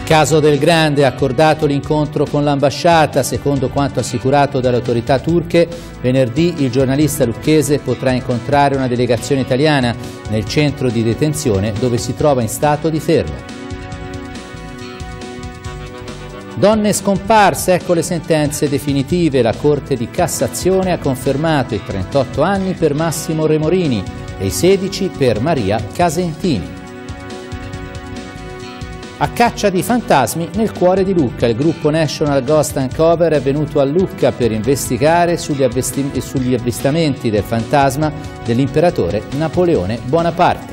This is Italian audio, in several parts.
Caso del Grande, accordato l'incontro con l'ambasciata. Secondo quanto assicurato dalle autorità turche, venerdì il giornalista lucchese potrà incontrare una delegazione italiana nel centro di detenzione dove si trova in stato di fermo. Donne scomparse, ecco le sentenze definitive. La Corte di Cassazione ha confermato i 38 anni per Massimo Remorini e i 16 per Maria Casentini. A caccia di fantasmi nel cuore di Lucca, il gruppo National Ghost Uncover è venuto a Lucca per investigare sugli avvistamenti del fantasma dell'imperatore Napoleone Bonaparte.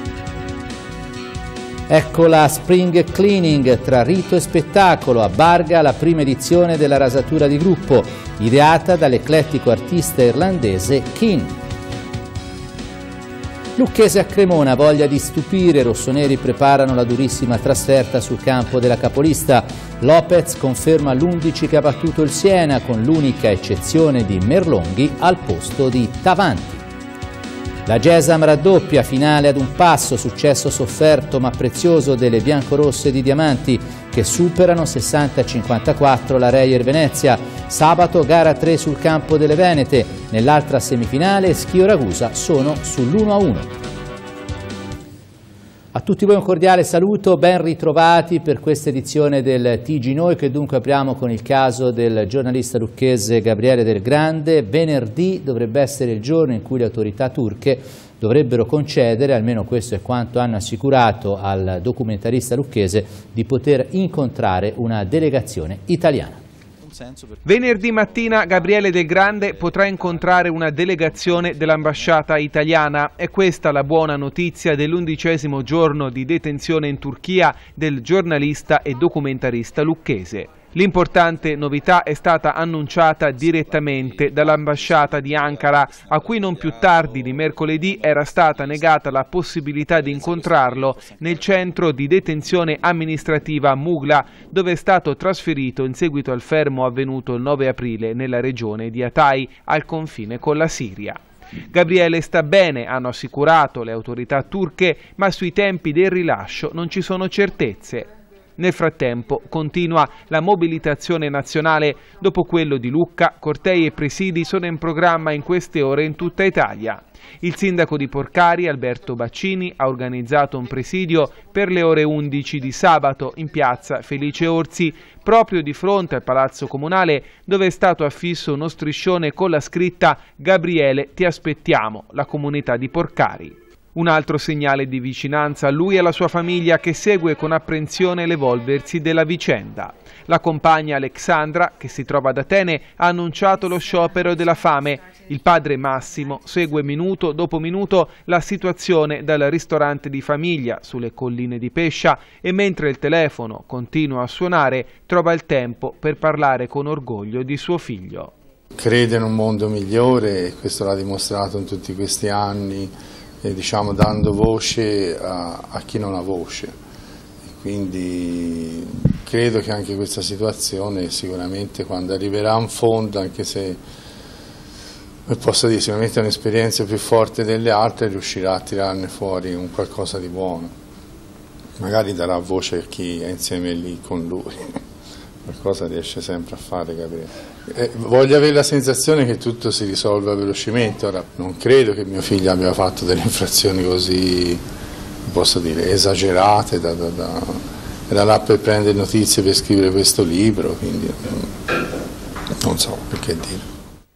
Ecco la Spring Cleaning tra rito e spettacolo. A Barga la prima edizione della rasatura di gruppo, ideata dall'eclettico artista irlandese Keane. Lucchese a Cremona, voglia di stupire, rossoneri preparano la durissima trasferta sul campo della capolista. Lopez conferma l'11 che ha battuto il Siena, con l'unica eccezione di Merlonghi al posto di Tavanti. La Gesam raddoppia, finale ad un passo, successo sofferto ma prezioso delle biancorosse di Diamanti che superano 60-54 la Reyer Venezia. Sabato gara 3 sul campo delle Venete, nell'altra semifinale Schio Ragusa sono sull'1-1. A tutti voi un cordiale saluto, ben ritrovati per questa edizione del TG Noi, che dunque apriamo con il caso del giornalista lucchese Gabriele Del Grande. Venerdì dovrebbe essere il giorno in cui le autorità turche dovrebbero concedere, almeno questo è quanto hanno assicurato al documentarista lucchese, di poter incontrare una delegazione italiana. Venerdì mattina Gabriele Del Grande potrà incontrare una delegazione dell'ambasciata italiana. È questa la buona notizia dell'11° giorno di detenzione in Turchia del giornalista e documentarista lucchese. L'importante novità è stata annunciata direttamente dall'ambasciata di Ankara, a cui non più tardi di mercoledì era stata negata la possibilità di incontrarlo nel centro di detenzione amministrativa Mugla, dove è stato trasferito in seguito al fermo avvenuto il 9 aprile nella regione di Hatay, al confine con la Siria. Gabriele sta bene, hanno assicurato le autorità turche, ma sui tempi del rilascio non ci sono certezze. Nel frattempo continua la mobilitazione nazionale. Dopo quello di Lucca, cortei e presidi sono in programma in queste ore in tutta Italia. Il sindaco di Porcari, Alberto Baccini, ha organizzato un presidio per le ore 11 di sabato in piazza Felice Orsi, proprio di fronte al Palazzo Comunale, dove è stato affisso uno striscione con la scritta «Gabriele, ti aspettiamo, la comunità di Porcari». Un altro segnale di vicinanza a lui e alla sua famiglia, che segue con apprensione l'evolversi della vicenda. La compagna Alexandra, che si trova ad Atene, ha annunciato lo sciopero della fame. Il padre Massimo segue minuto dopo minuto la situazione dal ristorante di famiglia sulle colline di Pescia e, mentre il telefono continua a suonare, trova il tempo per parlare con orgoglio di suo figlio. Crede in un mondo migliore e questo l'ha dimostrato in tutti questi anni. Diciamo, dando voce a chi non ha voce, e quindi credo che anche questa situazione sicuramente, quando arriverà in fondo, anche se posso dire sicuramente è un'esperienza più forte delle altre, riuscirà a tirarne fuori un qualcosa di buono, magari darà voce a chi è insieme lì con lui. Qualcosa riesce sempre a fare Gabriele. Voglio avere la sensazione che tutto si risolva velocemente. Ora, non credo che mio figlio abbia fatto delle infrazioni così, posso dire, esagerate da là per prendere notizie per scrivere questo libro, quindi non so perché dire.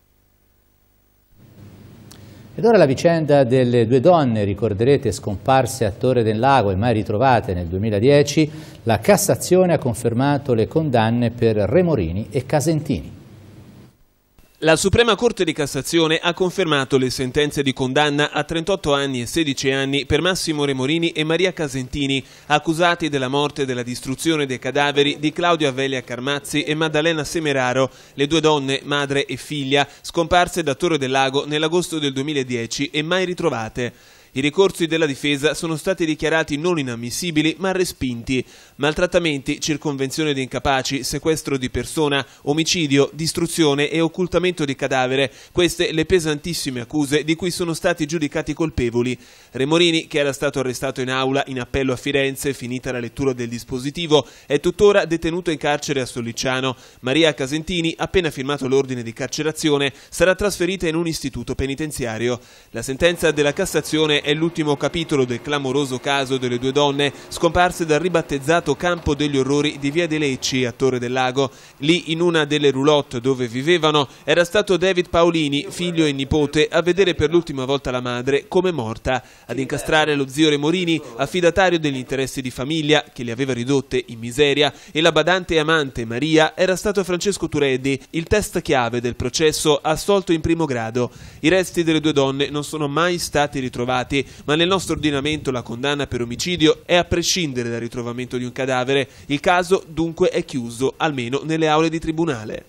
Ed ora la vicenda delle due donne, ricorderete, scomparse a Torre del Lago e mai ritrovate nel 2010. La Cassazione ha confermato le condanne per Remorini e Casentini. La Suprema Corte di Cassazione ha confermato le sentenze di condanna a 38 anni e 16 anni per Massimo Remorini e Maria Casentini, accusati della morte e della distruzione dei cadaveri di Claudio Avelia Carmazzi e Maddalena Semeraro, le due donne, madre e figlia, scomparse da Torre del Lago nell'agosto del 2010 e mai ritrovate. I ricorsi della difesa sono stati dichiarati non inammissibili ma respinti. maltrattamenti, circonvenzione di incapaci, sequestro di persona, omicidio, distruzione e occultamento di cadavere. Queste le pesantissime accuse di cui sono stati giudicati colpevoli. Remorini, che era stato arrestato in aula in appello a Firenze, finita la lettura del dispositivo, è tuttora detenuto in carcere a Sollicciano. Maria Casentini, appena firmato l'ordine di carcerazione, sarà trasferita in un istituto penitenziario. La sentenza della Cassazione è l'ultimo capitolo del clamoroso caso delle due donne scomparse dal ribattezzato Campo degli Orrori di Via dei Lecci a Torre del Lago. Lì, in una delle roulotte dove vivevano, era stato David Paolini, figlio e nipote, a vedere per l'ultima volta la madre come morta. Ad incastrare lo zio Remorini, affidatario degli interessi di famiglia, che li aveva ridotte in miseria, e la badante e amante Maria era stato Francesco Tureddi, il test chiave del processo assolto in primo grado. I resti delle due donne non sono mai stati ritrovati, ma nel nostro ordinamento la condanna per omicidio è a prescindere dal ritrovamento di un cadavere. Il caso dunque è chiuso, almeno nelle aule di tribunale.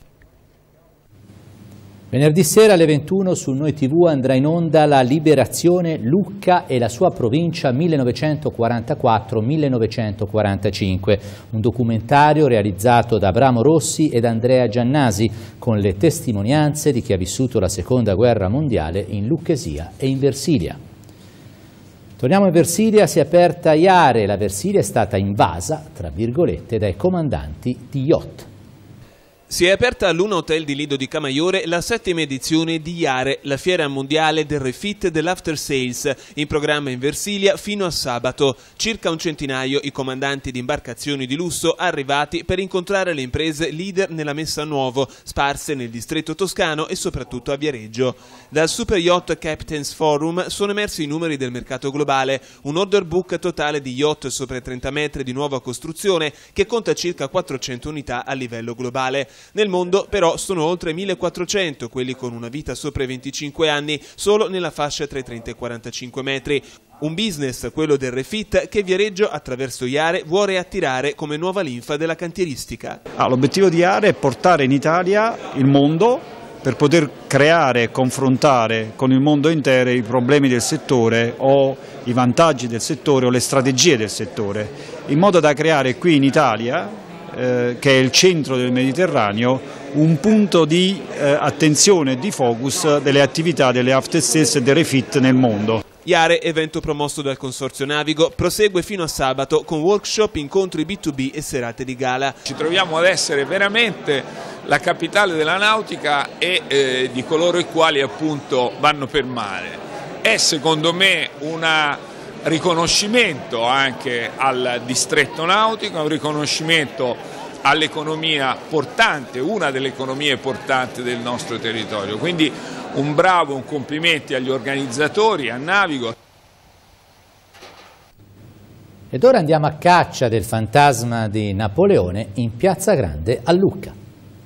Venerdì sera alle 21 su Noi TV andrà in onda La Liberazione, Lucca e la sua provincia 1944-1945, un documentario realizzato da Abramo Rossi ed Andrea Giannasi con le testimonianze di chi ha vissuto la Seconda Guerra Mondiale in Lucchesia e in Versilia. Torniamo in Versilia, si è aperta Iare, la Versilia è stata invasa, tra virgolette, dai comandanti di yacht. Si è aperta a Luna Hotel di Lido di Camaiore la 7ª edizione di Iare, la fiera mondiale del refit e dell'after sales, in programma in Versilia fino a sabato. Circa un centinaio i comandanti di imbarcazioni di lusso arrivati per incontrare le imprese leader nella messa a nuovo, sparse nel distretto toscano e soprattutto a Viareggio. Dal Super Yacht Captains Forum sono emersi i numeri del mercato globale, un order book totale di yacht sopra i 30 metri di nuova costruzione che conta circa 400 unità a livello globale. Nel mondo però sono oltre 1400 quelli con una vita sopra i 25 anni solo nella fascia tra i 30 e i 45 metri. Un business, quello del refit, che Viareggio attraverso Iare vuole attirare come nuova linfa della cantieristica. L'obiettivo di Iare è portare in Italia il mondo per poter creare e confrontare con il mondo intero i problemi del settore o i vantaggi del settore o le strategie del settore, in modo da creare qui in Italia, che è il centro del Mediterraneo, un punto di attenzione e di focus delle attività delle after sales e del refit nel mondo. Iare, evento promosso dal Consorzio Navigo, prosegue fino a sabato con workshop, incontri B2B e serate di gala. Ci troviamo ad essere veramente la capitale della nautica e di coloro i quali appunto vanno per mare. È secondo me una riconoscimento anche al distretto nautico, un riconoscimento all'economia portante, una delle economie portanti del nostro territorio. Quindi un complimenti agli organizzatori, a Navigo. Ed ora andiamo a caccia del fantasma di Napoleone in Piazza Grande a Lucca.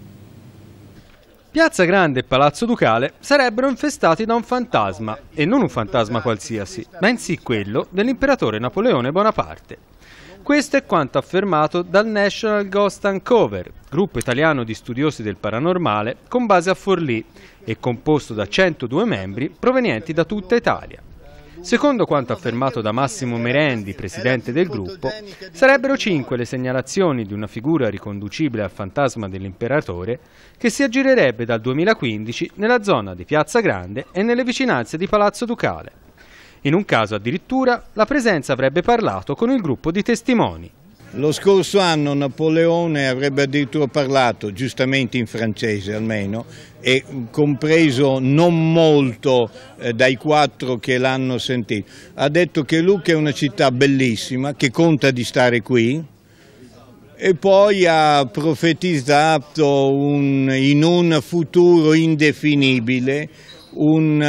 Piazza Grande e Palazzo Ducale sarebbero infestati da un fantasma, e non un fantasma qualsiasi, bensì quello dell'imperatore Napoleone Bonaparte. Questo è quanto affermato dal National Ghost Uncover, gruppo italiano di studiosi del paranormale con base a Forlì e composto da 102 membri provenienti da tutta Italia. Secondo quanto affermato da Massimo Merendi, presidente del gruppo, sarebbero 5 le segnalazioni di una figura riconducibile al fantasma dell'imperatore che si aggirerebbe dal 2015 nella zona di Piazza Grande e nelle vicinanze di Palazzo Ducale. In un caso addirittura la presenza avrebbe parlato con il gruppo di testimoni. Lo scorso anno Napoleone avrebbe addirittura parlato, giustamente in francese almeno, e compreso non molto dai 4 che l'hanno sentito. Ha detto che Lucca è una città bellissima, che conta di stare qui, e poi ha profetizzato in un futuro indefinibile un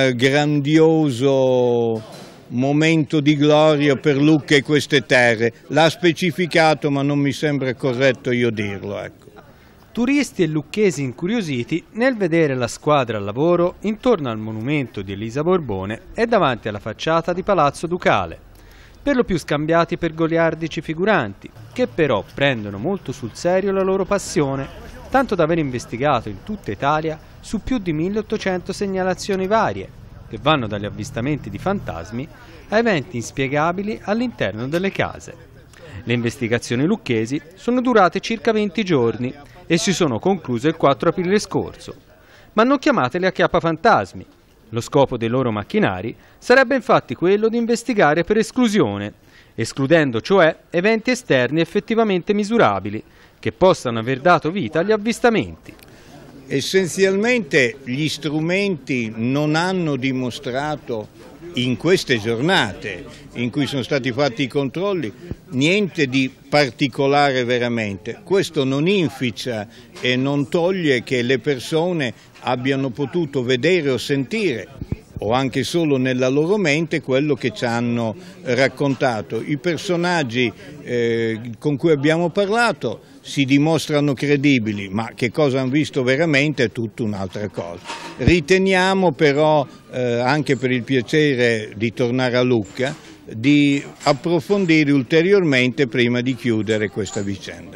grandioso momento di gloria per Lucca e queste terre. L'ha specificato, ma non mi sembra corretto io dirlo. Ecco. Turisti e lucchesi incuriositi nel vedere la squadra al lavoro intorno al monumento di Elisa Borbone e davanti alla facciata di Palazzo Ducale, per lo più scambiati per goliardici figuranti, che però prendono molto sul serio la loro passione, tanto da aver investigato in tutta Italia su più di 1800 segnalazioni varie, che vanno dagli avvistamenti di fantasmi a eventi inspiegabili all'interno delle case. Le investigazioni lucchesi sono durate circa 20 giorni e si sono concluse il 4 aprile scorso. Ma non chiamatele acchiappafantasmi. Lo scopo dei loro macchinari sarebbe infatti quello di investigare per esclusione, escludendo cioè eventi esterni effettivamente misurabili che possano aver dato vita agli avvistamenti. Essenzialmente gli strumenti non hanno dimostrato in queste giornate in cui sono stati fatti i controlli niente di particolare veramente. Questo non inficia e non toglie che le persone abbiano potuto vedere o sentire, o anche solo nella loro mente, quello che ci hanno raccontato. I personaggi con cui abbiamo parlato si dimostrano credibili, ma che cosa hanno visto veramente è tutta un'altra cosa. Riteniamo però, anche per il piacere di tornare a Lucca, di approfondire ulteriormente prima di chiudere questa vicenda.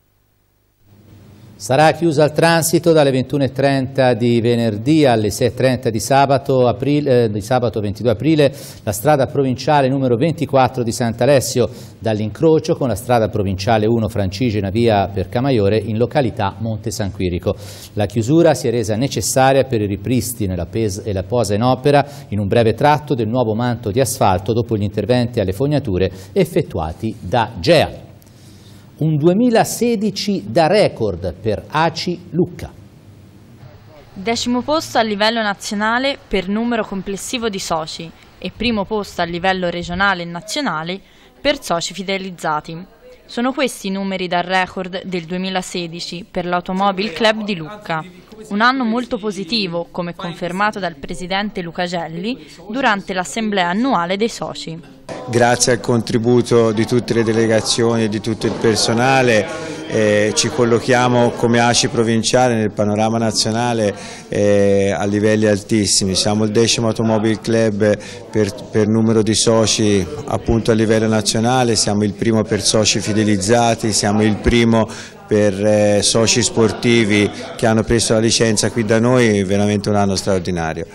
Sarà chiusa al transito dalle 21:30 di venerdì alle 6:30 di sabato 22 aprile la strada provinciale numero 24 di Sant'Alessio, dall'incrocio con la strada provinciale 1 Francigena via Percamaiore in località Monte San Quirico. La chiusura si è resa necessaria per il ripristino e la posa in opera in un breve tratto del nuovo manto di asfalto dopo gli interventi alle fognature effettuati da GEA. Un 2016 da record per ACI Lucca. 10° posto a livello nazionale per numero complessivo di soci e 1° posto a livello regionale e nazionale per soci fidelizzati. Sono questi i numeri da record del 2016 per l'Automobile Club di Lucca. Un anno molto positivo, come confermato dal presidente Luca Gelli durante l'assemblea annuale dei soci. Grazie al contributo di tutte le delegazioni e di tutto il personale ci collochiamo come ACI provinciale nel panorama nazionale a livelli altissimi. Siamo il 10° Automobile Club per numero di soci appunto a livello nazionale, siamo il primo per soci fidelizzati, siamo il primo per soci sportivi che hanno preso la licenza qui da noi, veramente un anno straordinario.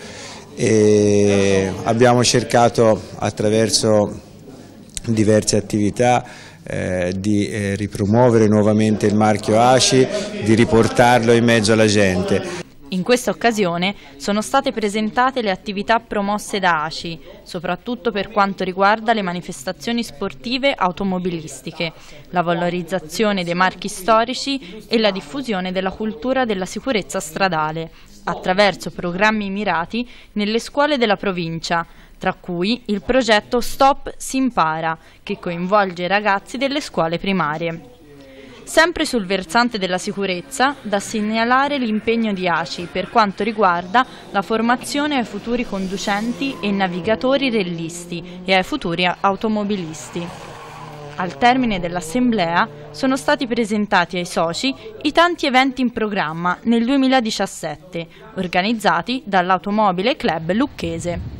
E abbiamo cercato attraverso diverse attività di ripromuovere nuovamente il marchio ACI, di riportarlo in mezzo alla gente. In questa occasione sono state presentate le attività promosse da ACI, soprattutto per quanto riguarda le manifestazioni sportive automobilistiche, la valorizzazione dei marchi storici e la diffusione della cultura della sicurezza stradale, attraverso programmi mirati nelle scuole della provincia, tra cui il progetto Stop si impara, che coinvolge i ragazzi delle scuole primarie. Sempre sul versante della sicurezza, da segnalare l'impegno di ACI per quanto riguarda la formazione ai futuri conducenti e navigatori rellisti e ai futuri automobilisti. Al termine dell'assemblea sono stati presentati ai soci i tanti eventi in programma nel 2017, organizzati dall'Automobile Club Lucchese.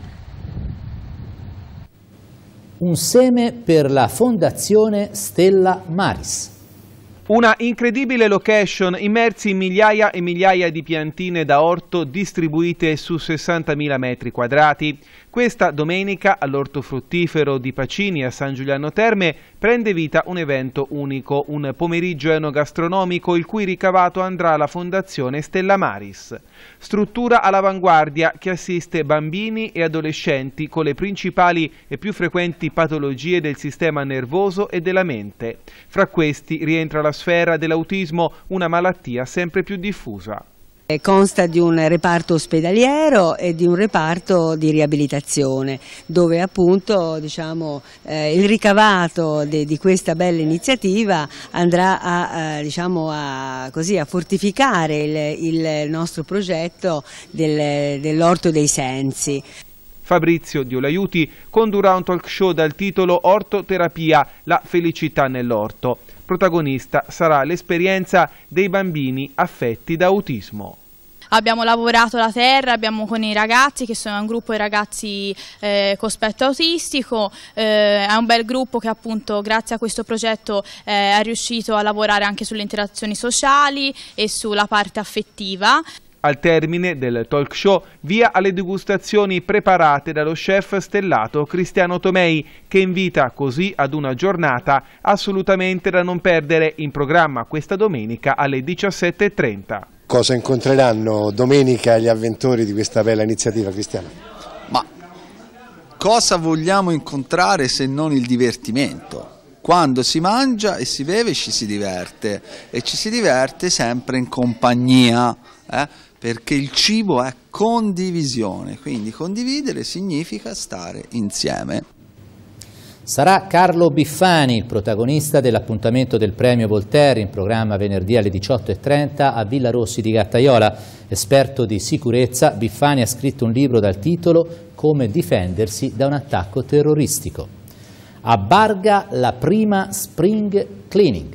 Un seme per la Fondazione Stella Maris. Una incredibile location, immersi in migliaia e migliaia di piantine da orto distribuite su 60.000 metri quadrati. Questa domenica all'orto fruttifero di Pacini a San Giuliano Terme prende vita un evento unico, un pomeriggio enogastronomico il cui ricavato andrà alla Fondazione Stella Maris. Struttura all'avanguardia che assiste bambini e adolescenti con le principali e più frequenti patologie del sistema nervoso e della mente. Fra questi rientra la sfera dell'autismo, una malattia sempre più diffusa. Consta di un reparto ospedaliero e di un reparto di riabilitazione, dove appunto il ricavato di questa bella iniziativa andrà a fortificare il nostro progetto dell'orto dei sensi. Fabrizio Diolaiuti condurrà un talk show dal titolo Ortoterapia, la felicità nell'orto. Protagonista sarà l'esperienza dei bambini affetti da autismo. Abbiamo lavorato la terra, abbiamo con i ragazzi che sono un gruppo di ragazzi con spettro autistico, è un bel gruppo che appunto grazie a questo progetto è riuscito a lavorare anche sulle interazioni sociali e sulla parte affettiva. Al termine del talk show, via alle degustazioni preparate dallo chef stellato Cristiano Tomei, che invita così ad una giornata assolutamente da non perdere, in programma questa domenica alle 17:30. Cosa incontreranno domenica gli avventori di questa bella iniziativa, Cristiano? Ma cosa vogliamo incontrare se non il divertimento? Quando si mangia e si beve ci si diverte, e ci si diverte sempre in compagnia, perché il cibo è condivisione, quindi condividere significa stare insieme. Sarà Carlo Biffani il protagonista dell'appuntamento del premio Voltaire, in programma venerdì alle 18:30 a Villa Rossi di Gattaiola. Esperto di sicurezza, Biffani ha scritto un libro dal titolo Come difendersi da un attacco terroristico. A Barga la prima Spring Cleaning.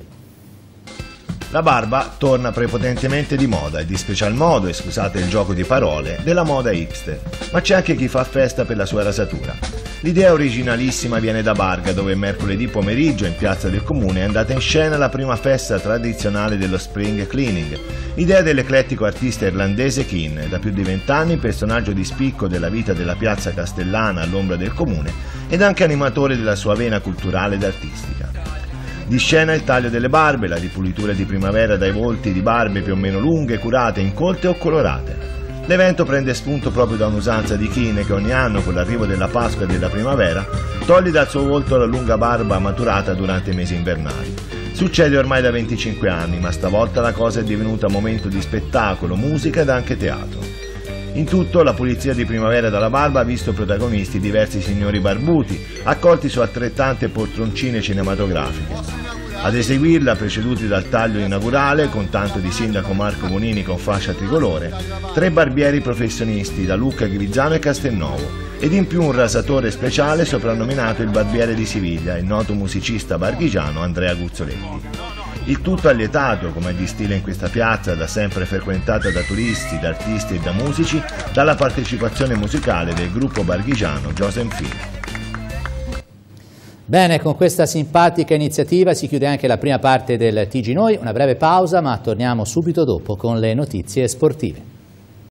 La barba torna prepotentemente di moda e di special modo, e scusate il gioco di parole, della moda hipster, ma c'è anche chi fa festa per la sua rasatura. L'idea originalissima viene da Barga, dove mercoledì pomeriggio in piazza del Comune è andata in scena la prima festa tradizionale dello Spring Cleaning, idea dell'eclettico artista irlandese Keane, da più di 20 anni personaggio di spicco della vita della piazza castellana all'ombra del Comune ed anche animatore della sua vena culturale ed artistica. Di scena il taglio delle barbe, la ripulitura di primavera dai volti di barbe più o meno lunghe, curate, incolte o colorate. L'evento prende spunto proprio da un'usanza di Keane che ogni anno, con l'arrivo della Pasqua e della primavera, toglie dal suo volto la lunga barba maturata durante i mesi invernali. Succede ormai da 25 anni, ma stavolta la cosa è divenuta momento di spettacolo, musica ed anche teatro. In tutto, la pulizia di primavera dalla barba ha visto protagonisti diversi signori barbuti, accolti su altrettante poltroncine cinematografiche. Ad eseguirla, preceduti dal taglio inaugurale, con tanto di sindaco Marco Bonini con fascia tricolore, 3 barbieri professionisti da Lucca, Grizzano e Castelnuovo, ed in più un rasatore speciale soprannominato il barbiere di Siviglia, il noto musicista barghigiano Andrea Guzzoletti. Il tutto allietato, come è di stile in questa piazza, da sempre frequentata da turisti, da artisti e da musici, dalla partecipazione musicale del gruppo barghigiano Joseph Phil. Bene, con questa simpatica iniziativa si chiude anche la prima parte del TG Noi, una breve pausa ma torniamo subito dopo con le notizie sportive.